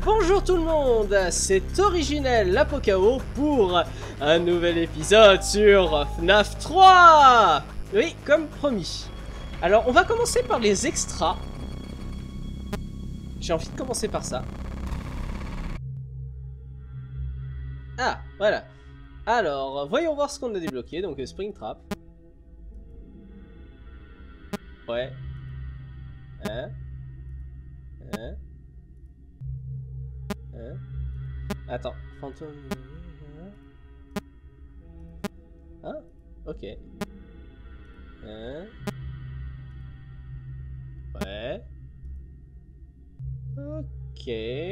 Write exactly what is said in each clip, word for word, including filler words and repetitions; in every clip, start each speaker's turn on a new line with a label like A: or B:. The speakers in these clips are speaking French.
A: Bonjour tout le monde, c'est Originel l'Apocao pour un nouvel épisode sur F NAF trois. Oui, comme promis. Alors, on va commencer par les extras. J'ai envie de commencer par ça. Ah, voilà. Alors, voyons voir ce qu'on a débloqué. Donc, Springtrap. Ouais. Hein? Hein? Hein? Attends, fantôme... Ah, ok. Hein? Ouais. Ok.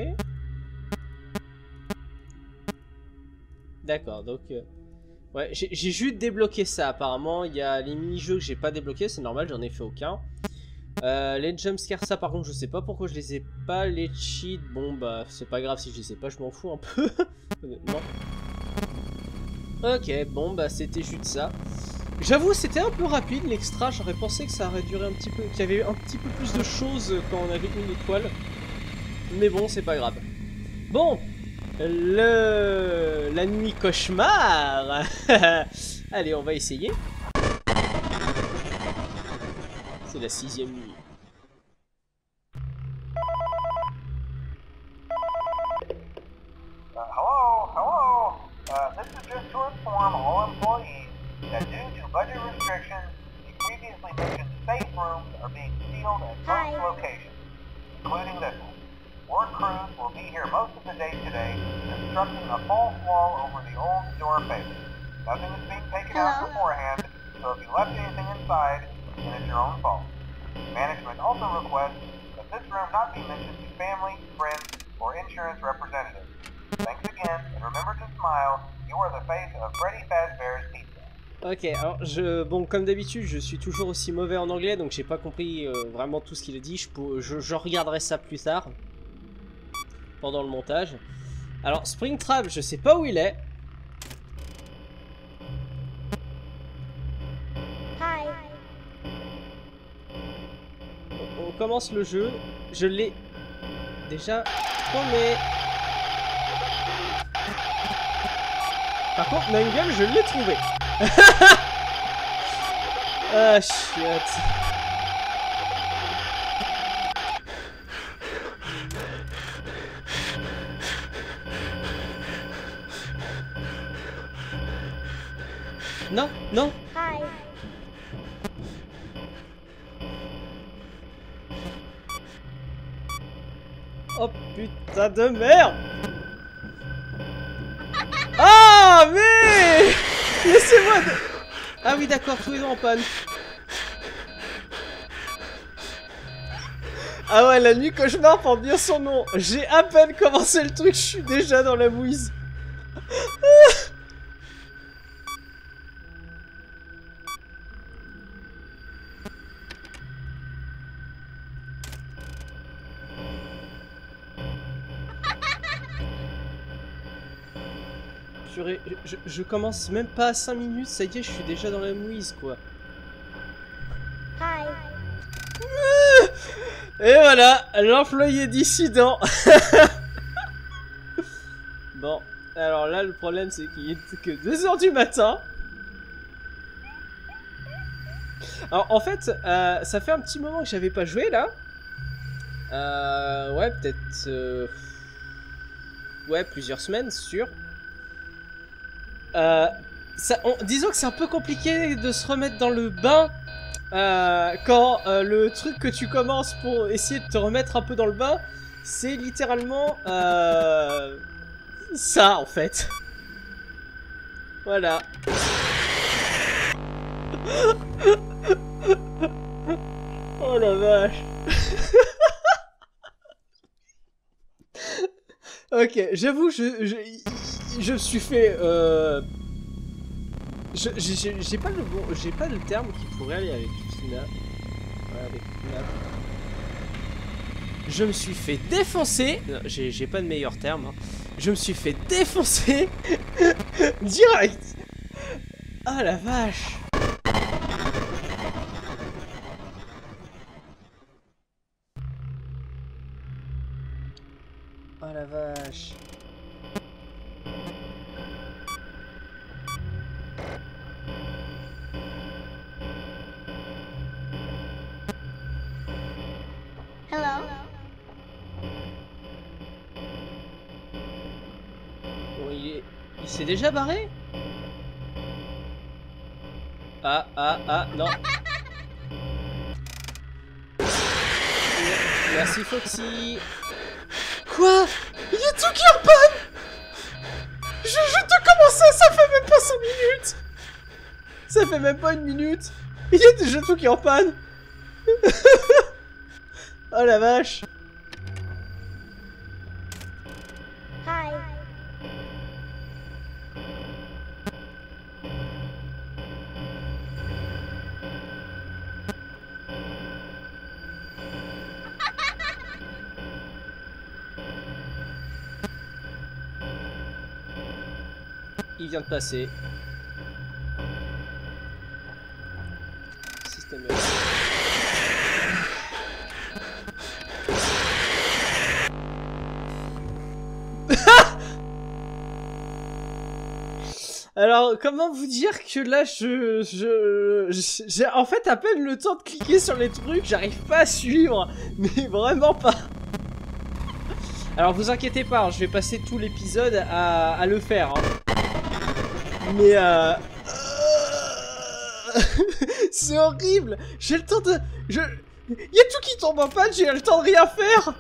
A: D'accord, donc... Euh... Ouais, j'ai juste débloqué ça, apparemment. Il y a les mini-jeux que j'ai pas débloqués, c'est normal, j'en ai fait aucun. Euh, les jumpscares, ça par contre, je sais pas pourquoi je les ai pas. Les cheats, bon bah, c'est pas grave si je les ai pas, je m'en fous un peu. Non. Ok, bon bah, c'était juste ça. J'avoue, c'était un peu rapide l'extra. J'aurais pensé que ça aurait duré un petit peu, qu'il y avait un petit peu plus de choses quand on avait une étoile. Mais bon, c'est pas grave. Bon, le... la nuit cauchemar. Allez, on va essayer. C'est la sixième nuit.
B: Uh, hello, hello. Uh, this is just to inform all employees that due to budget restrictions, the previously mentioned safe rooms are being sealed at most locations, including this one. Work crews will be here most of the day today, constructing a false wall over the old door face. Nothing is being taken out beforehand, so if you left anything inside, then it's your own fault. Management also requests that this room not be mentioned to family, friends, or insurance representatives. Thanks again, and remember to smile. You are the face of Freddy Fazbear's Pizza.
A: Ok, alors je, bon comme d'habitude, je suis toujours aussi mauvais en anglais, donc j'ai pas compris euh, vraiment tout ce qu'il a dit. Je, je, je regarderai ça plus tard, pendant le montage. Alors Springtrap, je sais pas où il est.
C: Hi.
A: On, on commence le jeu. Je l'ai déjà promis. Par contre, Mangle, je l'ai trouvé. Ah, shit. Non, non.
C: Hi.
A: Oh putain de merde. Ah mais laissez-moi de... Ah oui d'accord, tout est en panne. Ah ouais, la nuit cauchemar porte bien son nom. J'ai à peine commencé le truc, je suis déjà dans la mouise. Purée, je, je commence même pas à cinq minutes, ça y est, je suis déjà dans la mouise quoi.
C: Hi.
A: Et voilà, l'employé dissident. Bon, alors là le problème c'est qu'il est que deux heures du matin. Alors en fait, euh, ça fait un petit moment que j'avais pas joué là. Euh, ouais, peut-être... Euh, ouais, plusieurs semaines, sûr. Euh, ça, on, disons que c'est un peu compliqué de se remettre dans le bain euh, quand euh, le truc que tu commences pour essayer de te remettre un peu dans le bain, c'est littéralement euh, ça en fait. Voilà. Oh la vache. Ok, j'avoue, je, je, je me suis fait... Euh... J'ai pas le bon, j'ai pas le terme qui pourrait aller avec Fina. Ouais, avec Fina. Je me suis fait défoncer. J'ai pas de meilleur terme. Hein. Je me suis fait défoncer direct. Ah la vache. la vache.
C: Hello.
A: Bon, il est... Il s'est déjà barré? Ah, ah, ah, non. Merci Foxy. Quoi? Il y a tout qui est en panne. Je, je te commençais, ça fait même pas cinq minutes. Ça fait même pas une minute. Il y a déjà tout qui est en panne. Oh la vache.
C: Hi.
A: Il vient de passer. Système. Alors, comment vous dire que là, je, je, j'ai en fait à peine le temps de cliquer sur les trucs, j'arrive pas à suivre, mais vraiment pas. Alors, vous inquiétez pas, hein, je vais passer tout l'épisode à, à le faire. Hein. Mais euh... c'est horrible. J'ai le temps de... Je... Il y a tout qui tombe en panne, j'ai le temps de rien faire.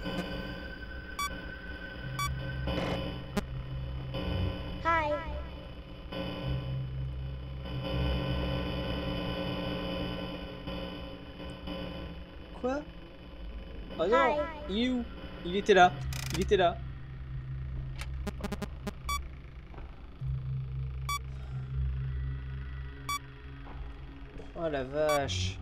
C: Hi.
A: Quoi? Oh non, il est où? Il était là, il était là. Oh la vache.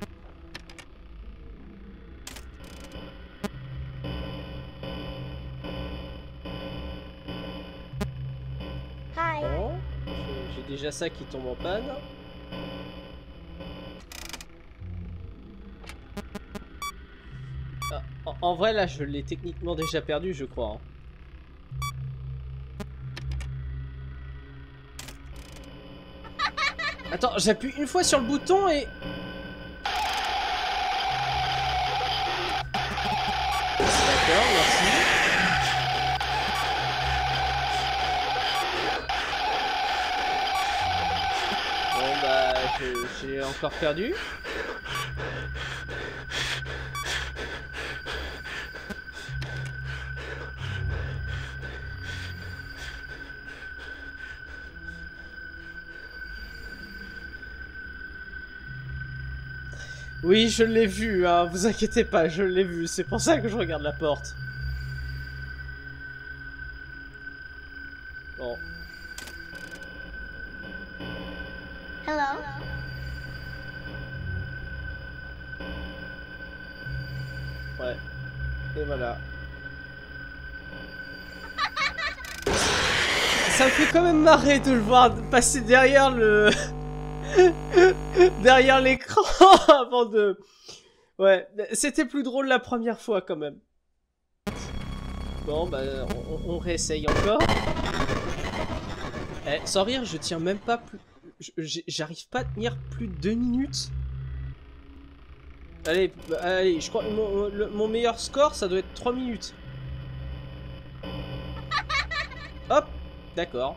C: Hi.
A: Bon, j'ai déjà ça qui tombe en panne. Ah, en, en vrai là je l'ai techniquement déjà perdu je crois. Hein. Attends, j'appuie une fois sur le bouton et... D'accord, merci. Bon bah, j'ai encore perdu. Oui, je l'ai vu, hein, vous inquiétez pas, je l'ai vu, c'est pour ça que je regarde la porte. Bon.
C: Hello.
A: Ouais. Et voilà. Ça me fait quand même marrer de le voir passer derrière le... derrière l'écran avant de... Ouais, c'était plus drôle la première fois quand même. Bon, bah, on, on réessaye encore. Eh, sans rire, je tiens même pas plus... J'arrive pas à tenir plus de deux minutes. Allez, bah, allez, je crois que mon, le, mon meilleur score, ça doit être trois minutes. Hop, d'accord.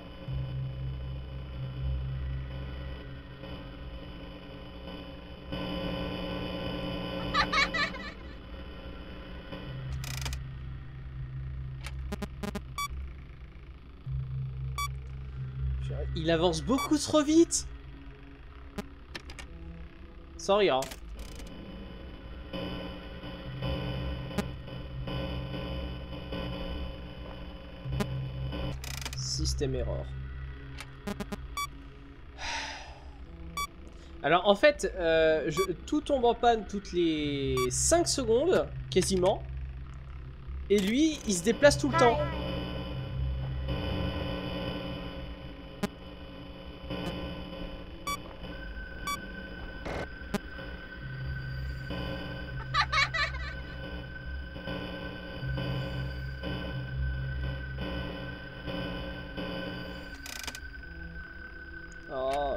A: Il avance beaucoup trop vite. Sans rire. Système error. Alors en fait, euh, je, tout tombe en panne toutes les cinq secondes, quasiment. Et lui, il se déplace tout le temps.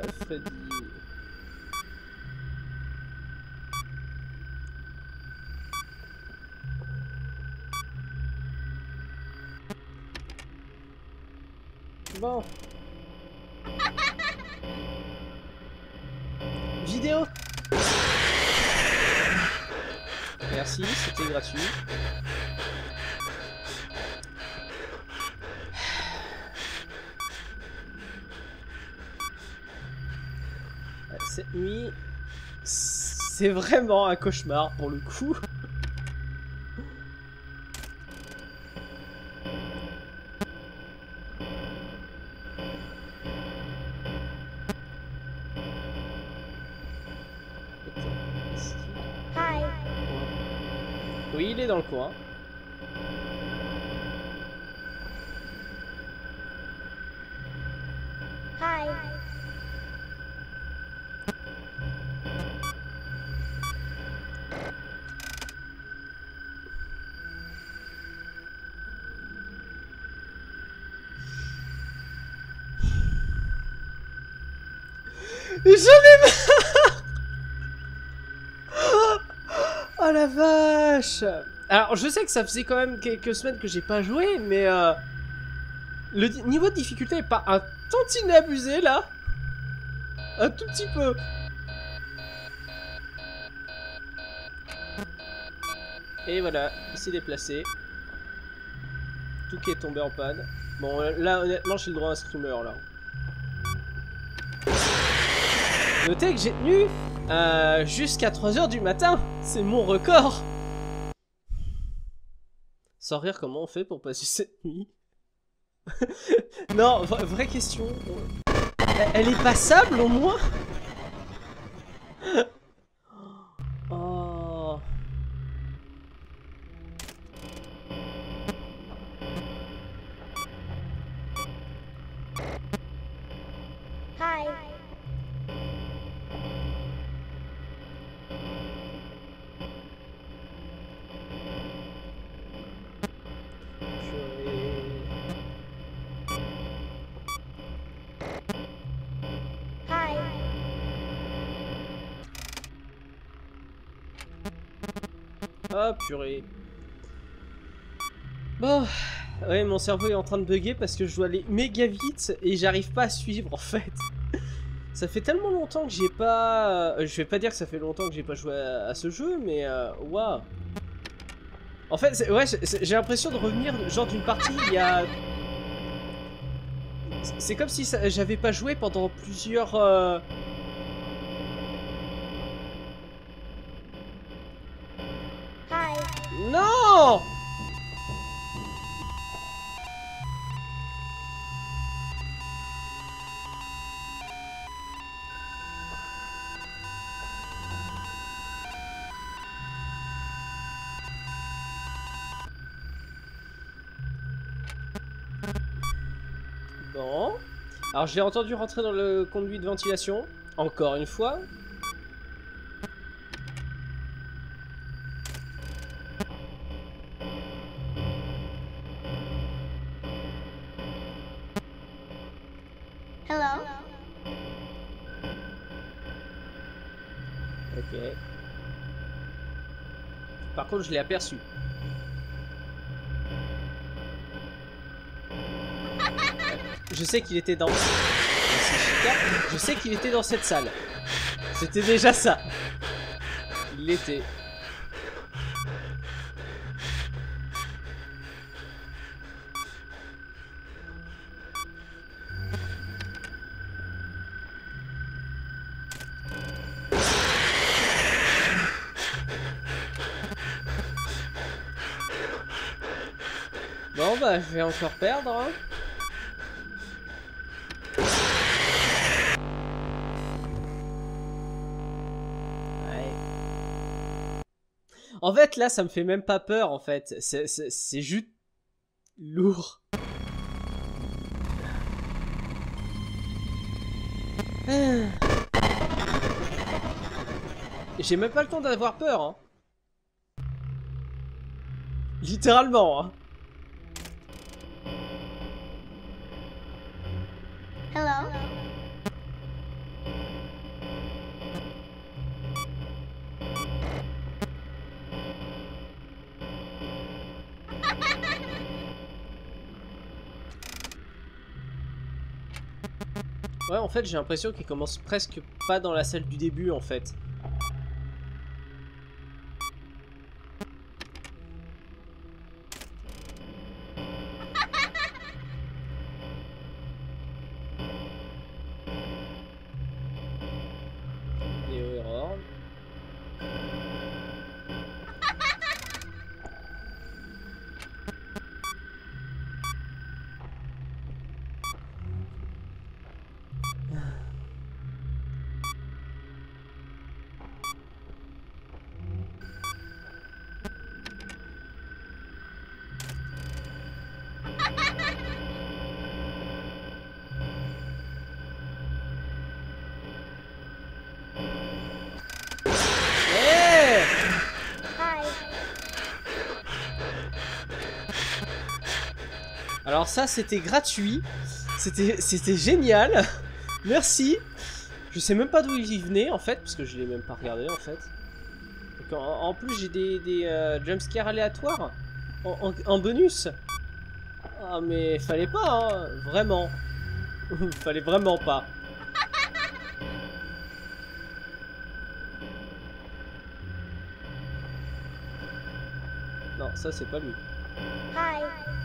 A: Freddy. Bon. Vidéo. Merci, c'était gratuit. Cette nuit, c'est vraiment un cauchemar pour le coup.
C: Hi.
A: Oui, il est dans le coin.
C: Hi.
A: J'en ai marre. Oh la vache. Alors je sais que ça faisait quand même quelques semaines que j'ai pas joué, mais euh, le niveau de difficulté est pas un tantinet abusé là. Un tout petit peu. Et voilà, il s'est déplacé. Tout qui est tombé en panne. Bon là honnêtement j'ai le droit à un streamer là. Notez que j'ai tenu euh, jusqu'à trois heures du matin. C'est mon record. Sans rire, comment on fait pour passer cette nuit? Non, vra vraie question. Elle est passable au moins? Oh.
C: Hi. Hi.
A: Ah purée. Bon, ouais, mon cerveau est en train de bugger parce que je dois aller méga vite et j'arrive pas à suivre en fait. Ça fait tellement longtemps que j'ai pas... Je vais pas dire que ça fait longtemps que j'ai pas joué à, à ce jeu, mais waouh. Wow. En fait, ouais, j'ai l'impression de revenir genre d'une partie il y a... C'est comme si j'avais pas joué pendant plusieurs... Euh...
C: Hi.
A: Non! Bon. Alors j'ai entendu rentrer dans le conduit de ventilation. Encore une fois.
C: Hello.
A: Ok. Par contre je l'ai aperçu. Je sais qu'il était dans... Je sais qu'il était dans cette salle. C'était déjà ça. Il l'était. Bon bah je vais encore perdre hein. En fait, là, ça me fait même pas peur, en fait. C'est juste lourd. J'ai même pas le temps d'avoir peur, hein. Littéralement, hein.
C: Hello.
A: Ouais, en fait, j'ai l'impression qu'il commence presque pas dans la salle du début, en fait. Vidéo erreur. Alors ça, c'était gratuit. C'était c'était génial. Merci. Je sais même pas d'où il venait, en fait, parce que je l'ai même pas regardé, en fait. Donc, en, en plus, j'ai des, des euh, jumpscares aléatoires en, en, en bonus. Ah, mais fallait pas, hein. Vraiment. Fallait vraiment pas. Non, ça, c'est pas lui.
C: Hi.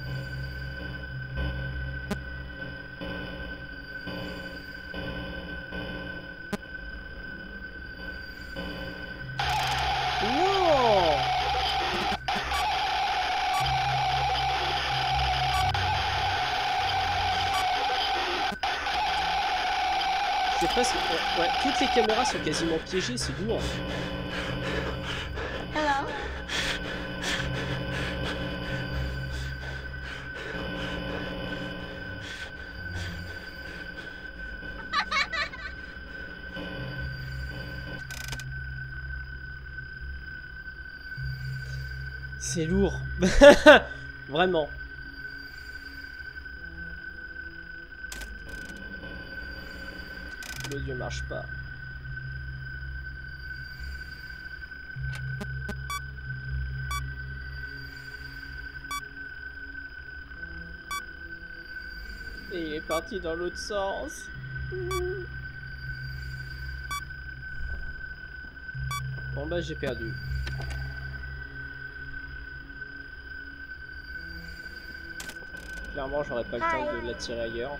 A: C'est presque... Ouais, ouais, toutes les caméras sont quasiment piégées, c'est lourd.
C: Hello.
A: C'est lourd. Vraiment. Le dieu marche pas. Et il est parti dans l'autre sens. Bon bah j'ai perdu. Clairement j'aurais pas le temps de l'attirer ailleurs.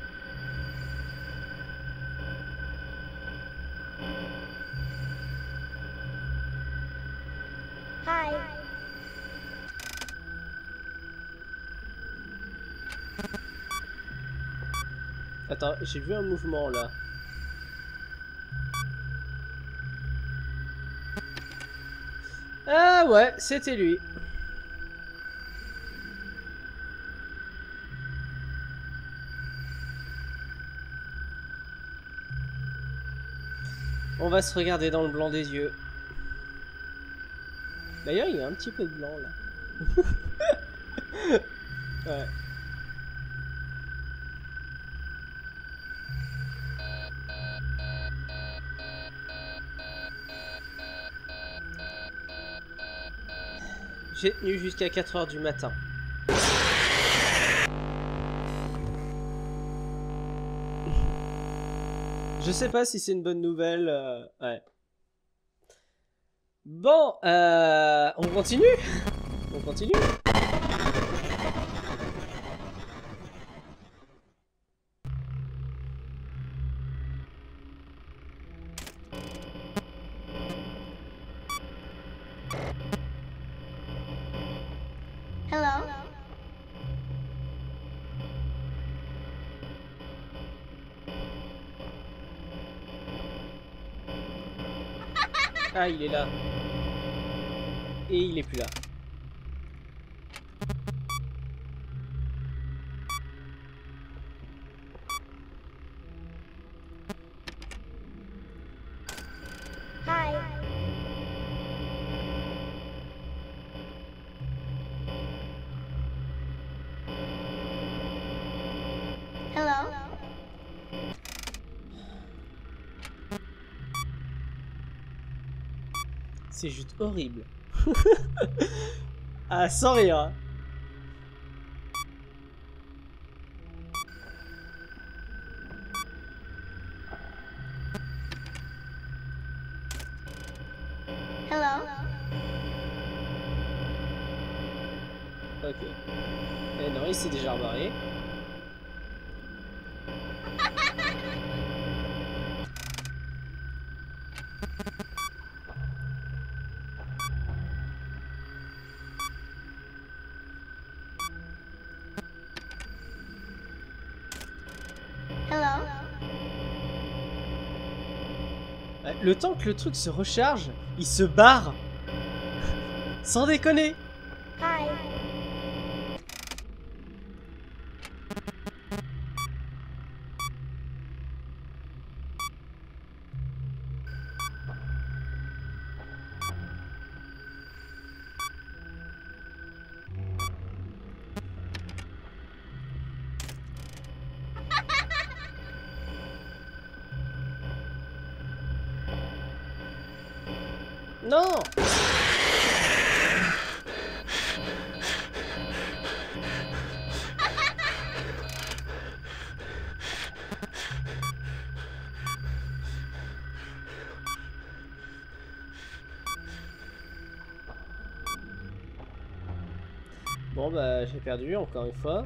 C: Hi.
A: Attends, j'ai vu un mouvement là. Ah ouais, c'était lui. On va se regarder dans le blanc des yeux. D'ailleurs, il y a un petit peu de blanc là. Ouais. J'ai tenu jusqu'à quatre heures du matin. Je sais pas si c'est une bonne nouvelle. Euh... Ouais. Bon, euh... on continue. On continue.
C: Hello.
A: Ah, il est là. Et il est plus là.
C: Hi. Hello.
A: C'est juste horrible. Ah, sans rire.
C: Hello.
A: Ok. Eh non, il s'est déjà rebarré.
C: Hello.
A: Le temps que le truc se recharge, il se barre. Sans déconner.
C: Hi.
A: Non. Bon bah j'ai perdu encore une fois.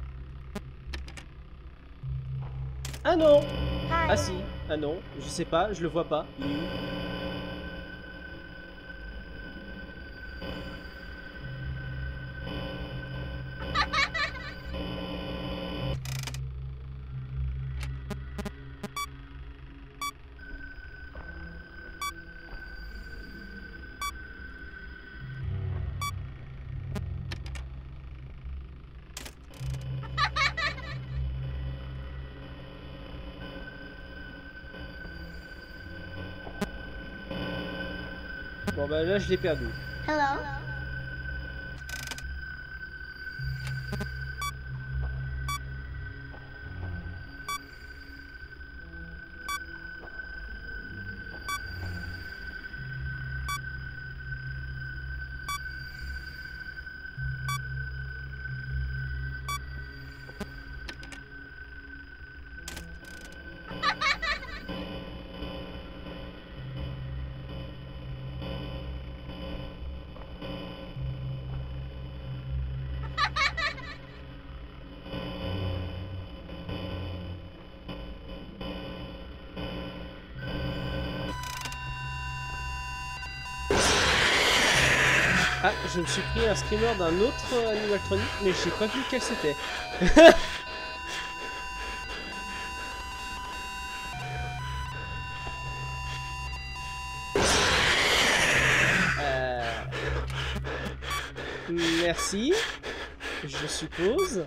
A: Ah non. Ah si. Ah non. Je sais pas. Je le vois pas. Il est où? Bon bah là je l'ai perdu.
C: Hello.
A: Ah, je me suis pris un screamer d'un autre animatronique, mais j'ai pas vu quel c'était. euh... Merci, je suppose.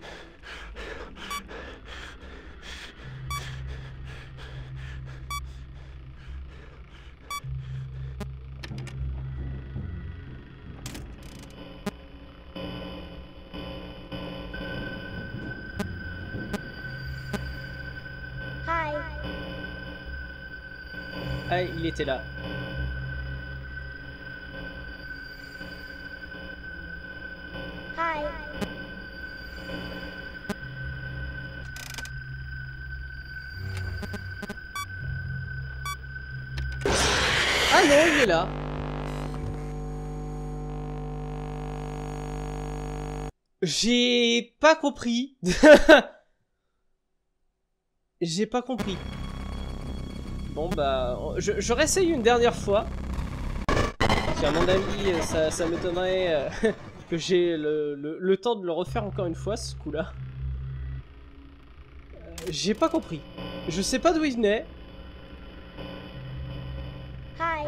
C: Hi.
A: Ah, il était là.
C: Hi.
A: Ah non, il est là. J'ai pas compris. J'ai pas compris. Bon bah, je, je réessaye une dernière fois. Parce qu'à mon avis, ça, ça m'étonnerait euh, que j'ai le, le, le temps de le refaire encore une fois, ce coup-là. Euh, j'ai pas compris. Je sais pas d'où il venait.
C: Hi.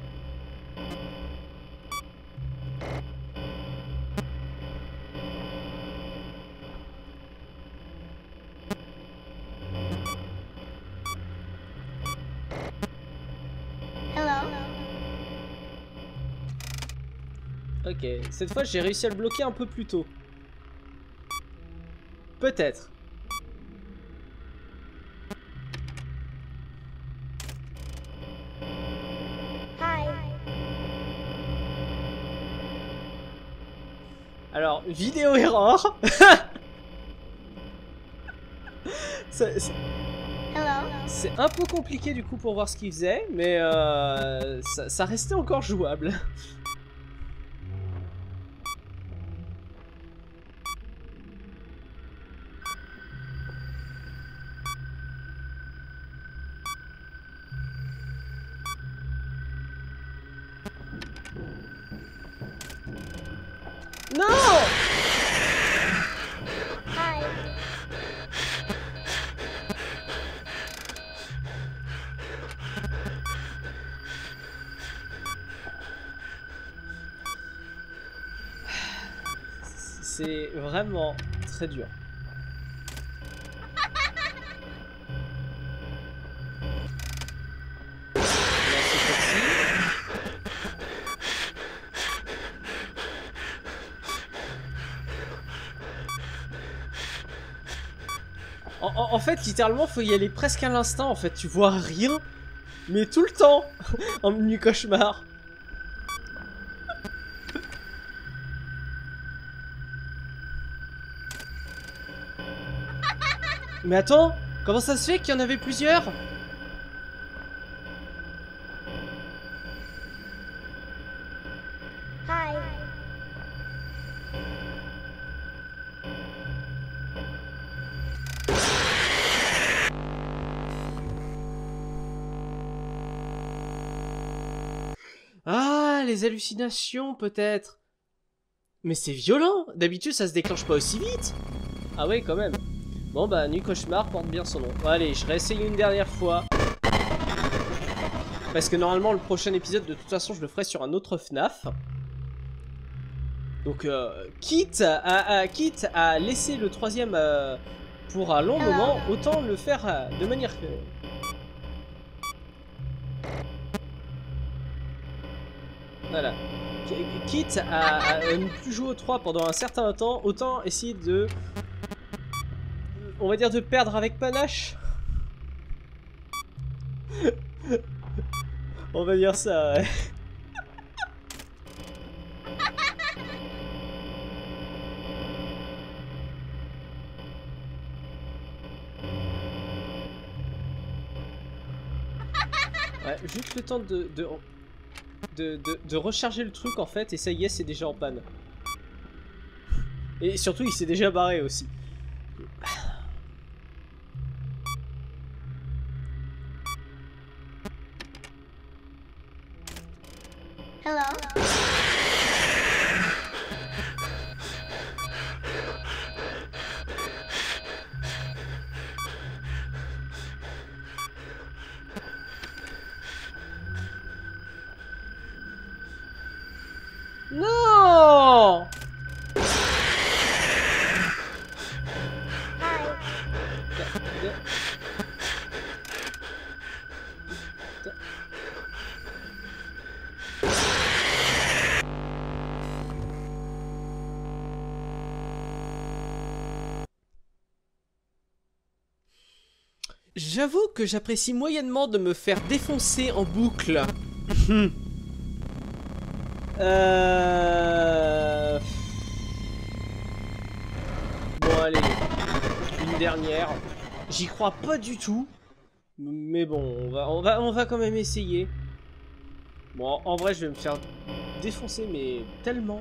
C: Hello.
A: Ok, cette fois j'ai réussi à le bloquer un peu plus tôt. Peut-être.
C: Hi.
A: Alors, vidéo erreur. Ça- ça-
C: Hello.
A: C'est un peu compliqué du coup pour voir ce qu'il faisait, mais euh, ça, ça restait encore jouable. Non!
C: Hi.
A: C'est vraiment très dur. Là, c'est petit. En, en, en fait, littéralement, faut y aller presque à l'instant. En fait, tu vois rien, mais tout le temps en nuit cauchemar. Mais attends, comment ça se fait qu'il y en avait plusieurs?
C: Hi.
A: Ah, les hallucinations, peut-être. Mais c'est violent. D'habitude, ça se déclenche pas aussi vite. Ah ouais, quand même. Bon, bah, Nuit Cauchemar porte bien son nom. Bon, allez, je réessaye une dernière fois. Parce que normalement, le prochain épisode, de toute façon, je le ferai sur un autre F NAF. Donc, euh, quitte, à, à, quitte à laisser le troisième euh, pour un long moment, autant le faire euh, de manière que... Voilà. Quitte à, à ne plus jouer au trois pendant un certain temps, autant essayer de... On va dire de perdre avec panache. On va dire ça, ouais. Ouais, juste le temps de de, de, de, de recharger le truc en fait, et ça y est, c'est déjà en panne. Et surtout, il s'est déjà barré aussi.
C: Hello.
A: Non!
C: Hi.
A: J'avoue que j'apprécie moyennement de me faire défoncer en boucle. euh... Bon allez, une dernière. J'y crois pas du tout, mais bon, on va, on va, on va quand même essayer. Bon, en, en vrai, je vais me faire défoncer, mais tellement.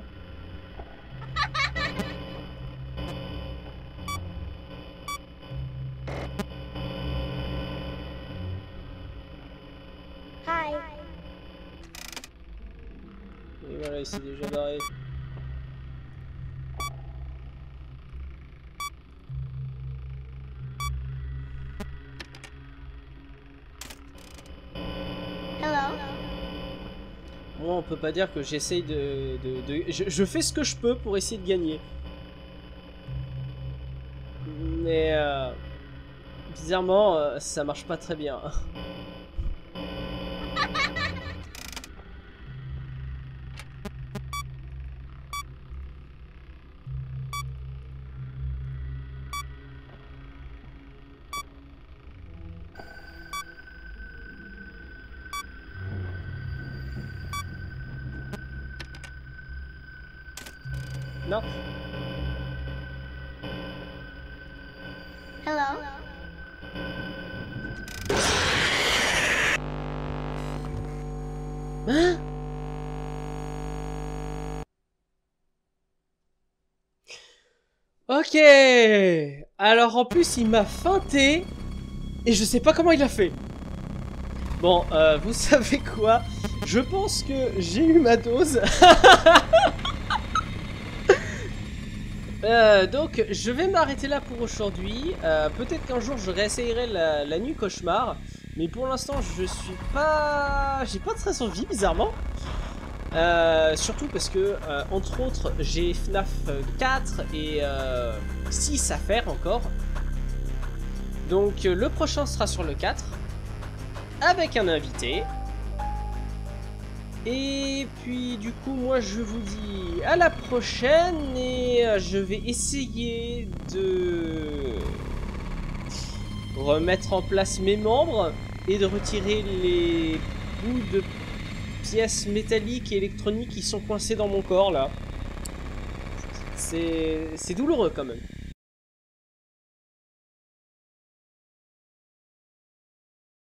C: Hi.
A: Et voilà, il s'est déjà barré.
C: Hello.
A: Moi, on peut pas dire que j'essaye de... de, de... Je, je fais ce que je peux pour essayer de gagner. Mais... Euh, bizarrement, euh, ça marche pas très bien. Non.
C: Hello.
A: Hein? Ok. Alors en plus il m'a feinté et je sais pas comment il a fait. Bon, euh, vous savez quoi? Je pense que j'ai eu ma dose. euh, donc je vais m'arrêter là pour aujourd'hui. Euh, Peut-être qu'un jour je réessayerai la, la nuit cauchemar. Mais pour l'instant je suis pas... J'ai pas de stress en vie bizarrement. Euh, surtout parce que, euh, entre autres, j'ai F NAF quatre et euh, six à faire encore. Donc euh, le prochain sera sur le quatre, avec un invité. Et puis du coup, moi je vous dis à la prochaine et euh, je vais essayer de remettre en place mes membres et de retirer les bouts de pièces métalliques et électroniques qui sont coincées dans mon corps là. C'est douloureux quand même.